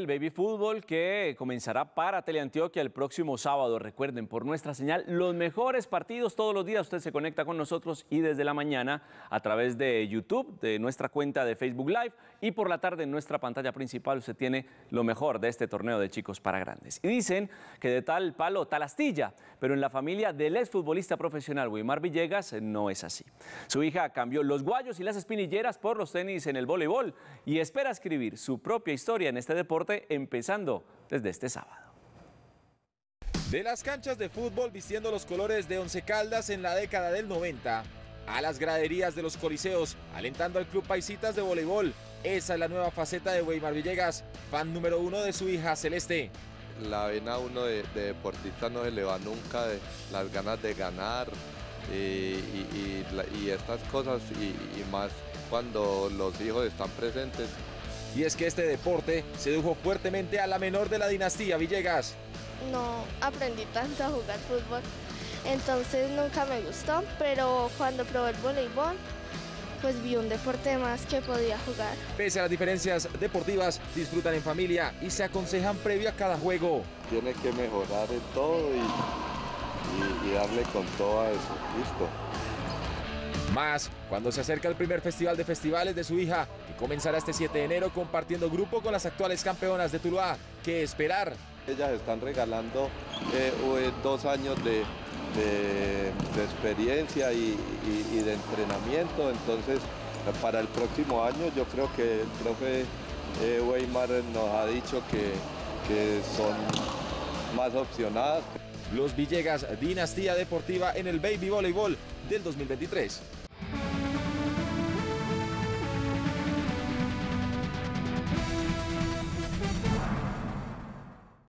del baby fútbol que comenzará para Teleantioquia el próximo sábado. Recuerden, por nuestra señal, los mejores partidos todos los días. Usted se conecta con nosotros y desde la mañana a través de YouTube, de nuestra cuenta de Facebook Live, y por la tarde en nuestra pantalla principal usted tiene lo mejor de este torneo de chicos para grandes. Y dicen que de tal palo, tal astilla, pero en la familia del exfutbolista profesional Weimar Villegas no es así. Su hija cambió los guayos y las espinilleras por los tenis en el voleibol y espera escribir su propia historia en este deporte, empezando desde este sábado. De las canchas de fútbol vistiendo los colores de Once Caldas en la década del 90, a las graderías de los coliseos, alentando al Club Paisitas de voleibol. Esa es la nueva faceta de Weimar Villegas, fan número 1 de su hija Celeste. La vena uno de deportista no se le va nunca, de las ganas de ganar y estas cosas y más cuando los hijos están presentes. Y es que este deporte sedujo fuertemente a la menor de la dinastía Villegas. No aprendí tanto a jugar fútbol, entonces nunca me gustó, pero cuando probé el voleibol, pues vi un deporte más que podía jugar. Pese a las diferencias deportivas, disfrutan en familia y se aconsejan previo a cada juego. Tiene que mejorar en todo y darle con todo a eso, listo. Más cuando se acerca el primer festival de festivales de su hija, que comenzará este 7 de enero compartiendo grupo con las actuales campeonas de Tuluá. ¿Qué esperar? Ellas están regalando 2 años de experiencia y de entrenamiento, entonces para el próximo año yo creo que el profe Weimar nos ha dicho que son más opcionadas. Los Villegas, dinastía deportiva en el baby voleibol del 2023.